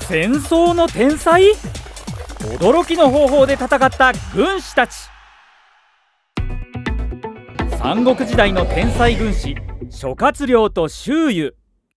戦争の天才？驚きの方法で戦った軍師たち。三国時代の天才軍師諸葛亮と周瑜。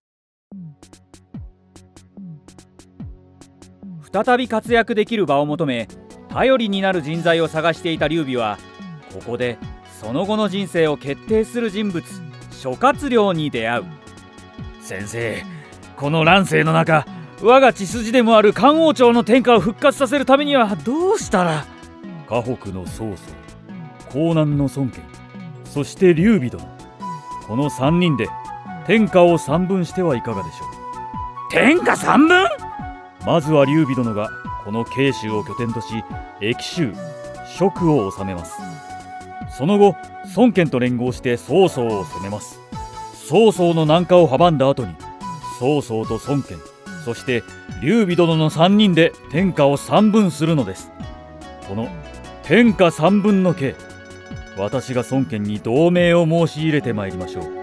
再び活躍できる場を求め、頼りになる人材を探していた劉備は、ここでその後の人生を決定する人物諸葛亮に出会う。先生、この乱世の中、我が血筋でもある漢王朝の天下を復活させるためにはどうしたら。 河北の曹操、江南の孫権、そして劉備殿、この3人で天下を三分してはいかがでしょう。 天下三分？ まずは劉備殿がこの慶州を拠点とし、益州、蜀を治めます。その後、孫権と連合して曹操を攻めます。曹操の南下を阻んだ後に、曹操と孫権、そして劉備殿の3人で天下を三分するのです。この天下三分の計、私が孫権に同盟を申し入れてまいりましょう。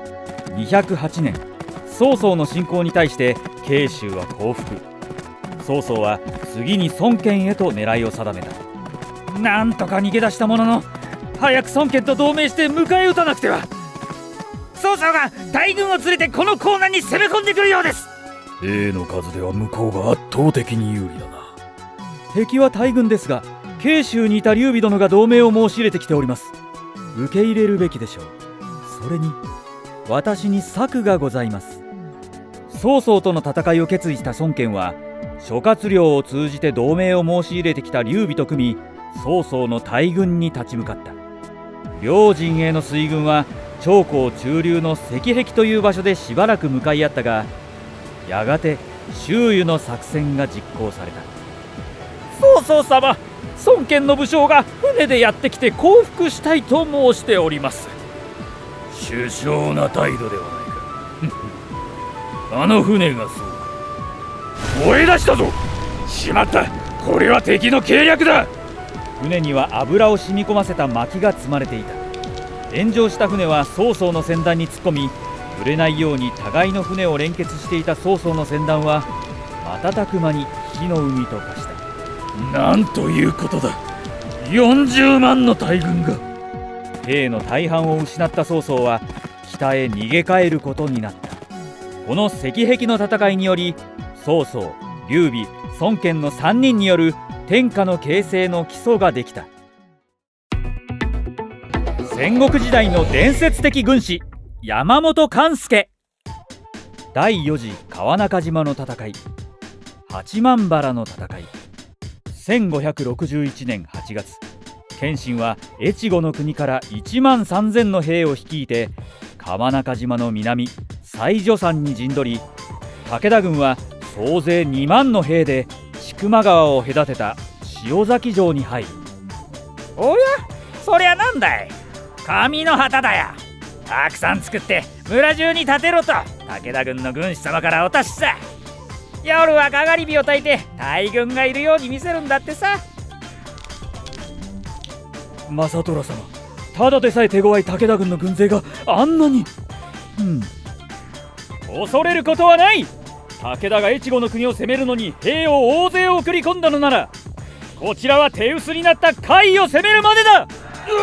208年、曹操の侵攻に対して慶州は降伏。曹操は次に孫権へと狙いを定めた。なんとか逃げ出したものの、早く孫権と同盟して迎え撃たなくては。曹操が大軍を連れてこの江南に攻め込んでくるようです。 兵の数では向こうが圧倒的に有利だな。 敵は大軍ですが、慶州にいた劉備殿が同盟を申し入れてきております。受け入れるべきでしょう。それに私に策がございます。曹操との戦いを決意した孫権は、諸葛亮を通じて同盟を申し入れてきた劉備と組み、曹操の大軍に立ち向かった。両陣営の水軍は長江中流の石壁という場所でしばらく向かい合ったが、やがて周囲の作戦が実行された。曹操様、孫権の武将が船でやってきて降伏したいと申しております。 殊勝な態度ではないか。あの船がそうか。 燃え出したぞ。しまった、これは敵の計略だ。船には油を染み込ませた薪が積まれていた。炎上した船は曹操の船団に突っ込み、揺れないように互いの船を連結していた曹操の船団は瞬く間に火の海と化した。 なんということだ。40万の大軍が。 兵の大半を失った曹操は北へ逃げ帰ることになった。この石壁の戦いにより、曹操、劉備、孫権の3人による天下の形成の基礎ができた。戦国時代の伝説的軍師山本勘助。第4次川中島の戦い、八幡原の戦い。1561年8月、謙信は越後の国から1万3000の兵を率いて川中島の南西女山に陣取り、武田軍は総勢2万の兵で千曲川を隔てた塩崎城に入る。おや、そりゃなんだい、紙の旗だよ。たくさん作って村中に立てろと武田軍の軍師様からお達しさ。夜はかがり火を焚いて大軍がいるように見せるんだってさ。 正虎様、ただでさえ手強い武田軍の軍勢があんなに。 恐れることはない。武田が越後の国を攻めるのに兵を大勢送り込んだのなら、こちらは手薄になった甲斐を攻めるまでだ。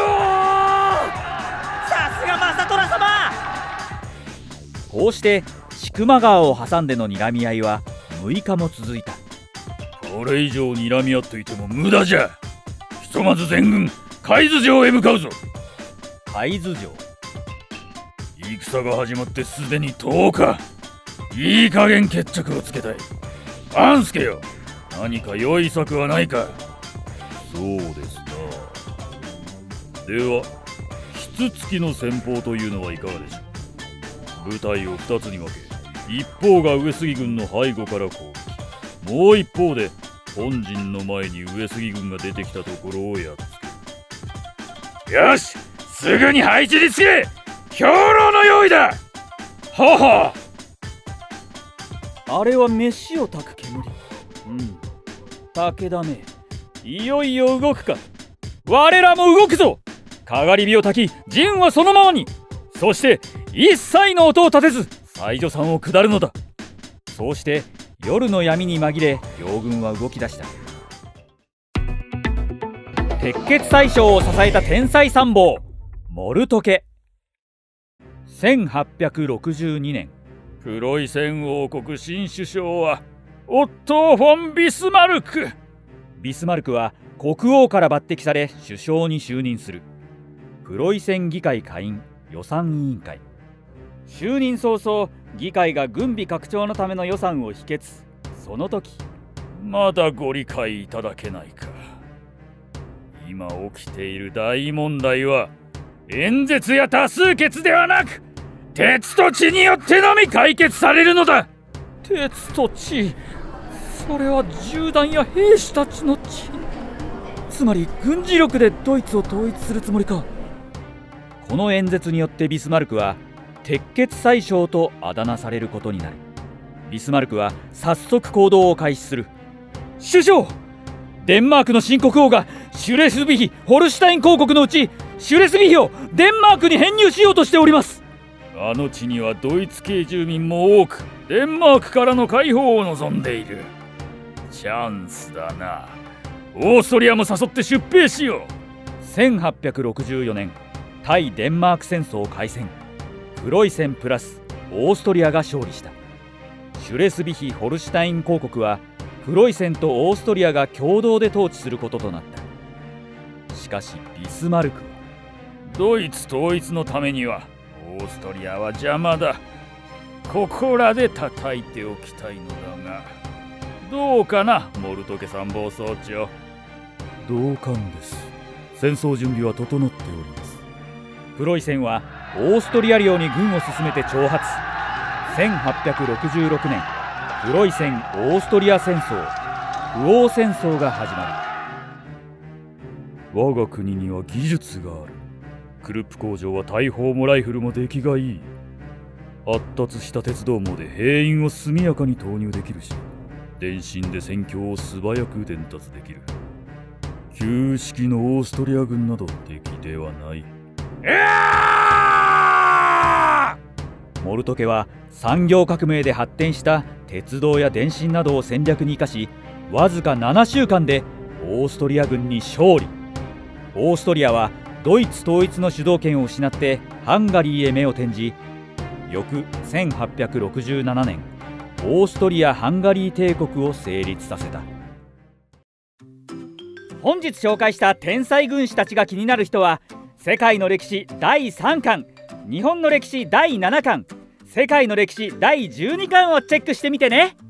さすが正虎様。こうして千曲川を挟んでの睨み合いは6日も続いた。 これ以上睨み合っていても無駄じゃ。ひとまず全軍海津城へ向かうぞ。 海津城。 戦が始まってすでに10日。いい加減決着をつけたい。半助よ、何か良い策はないか。そうですな。ではキツツキの戦法というのはいかがでしょう。部隊を2つに分け、一方が上杉軍の背後から攻撃、もう一方で本陣の前に上杉軍が出てきたところをやっつける。よし、すぐに配置につけ。兵糧の用意だ。はは。 あれは飯を炊く煙。武田め、いよいよ動くか。我らも動くぞ。かがり火を焚き、陣はそのままに。そして一切の音を立てず西女山を下るのだ。そうして夜の闇に紛れ両軍は動き出した。鉄血宰相を支えた天才参謀モルトケ。1862年、 プロイセン王国新首相はオットー・フォン・ビスマルク。 ビスマルクは国王から抜擢され首相に就任する。プロイセン議会下院予算委員会。就任早々、議会が軍備拡張のための予算を否決。その時、 まだご理解いただけないか。今起きている大問題は演説や多数決ではなく、鉄と血によってのみ解決されるのだ。 鉄と血、それは銃弾や兵士たちの血。つまり軍事力でドイツを統一するつもりか。この演説によってビスマルクは鉄血宰相とあだ名されることになる。ビスマルクは早速行動を開始する。首相、デンマークの新国王がシュレスビヒ・ホルシュタイン公国のうちシュレスビヒをデンマークに編入しようとしております。 あの地にはドイツ系住民も多く、デンマークからの解放を望んでいる。チャンスだな。オーストリアも誘って出兵しよう。 1864年、対デンマーク戦争開戦。プロイセンプラスオーストリアが勝利した。シュレスビヒ・ホルシュタイン公国はプロイセンとオーストリアが共同で統治することとなった。しかしビスマルクは、 ドイツ統一のためにはオーストリアは邪魔だ。ここらで叩いておきたいのだが、どうかな、モルトケ参謀総長。 同感です。戦争準備は整っております。プロイセンはオーストリア領に軍を進めて挑発。1866年、プロイセン・オーストリア戦争、不王戦争が始まる。 我が国には技術がある。クルップ工場は大砲もライフルも出来がいい。発達した鉄道網で兵員を速やかに投入できるし、電信で戦況を素早く伝達できる。旧式のオーストリア軍など敵ではない。 モルトケは産業革命で発展した鉄道や電信などを戦略に生かし、わずか7週間でオーストリア軍に勝利。オーストリアはドイツ統一の主導権を失ってハンガリーへ目を転じ、翌1867年、オーストリア・ハンガリー帝国を成立させた。本日紹介した天才軍師たちが気になる人は、世界の歴史第3巻、日本の歴史第7巻、世界の歴史第12巻をチェックしてみてね。